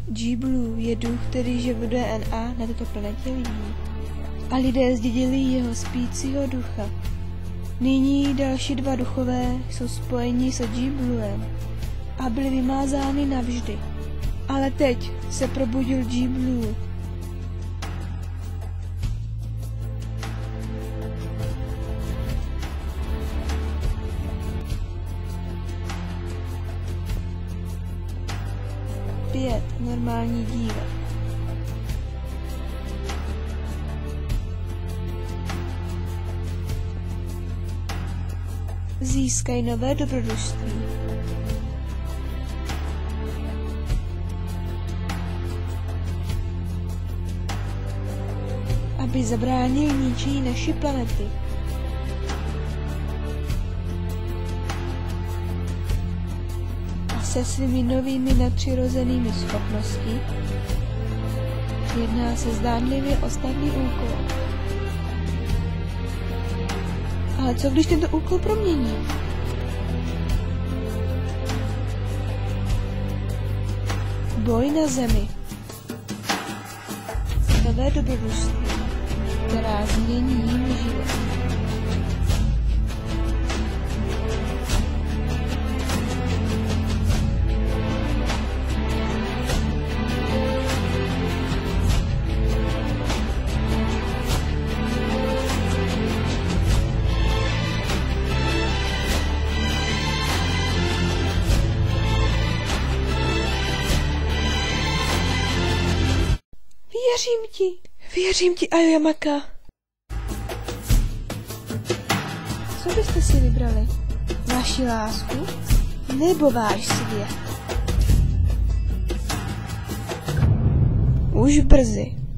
G-Blue je duch, který žije v DNA na této planetě lidí. A lidé zdědili jeho spícího ducha. Nyní další dva duchové jsou spojeni se G-Bluem a byli vymázány navždy. Ale teď se probudil G-Blue. Pět normální dívek. Získají nové dobrodružství. Aby zabránili ničení naší planety. A se svými novými nadpřirozenými schopnostmi jedná se zdánlivě o snadný úkol. Ale co když tento úkol promění? Boj na Zemi. Nové dobrodružství, která změní jim život. Věřím ti, Aoyamaka. Co byste si vybrali? Vaši lásku nebo váš svět? Už brzy.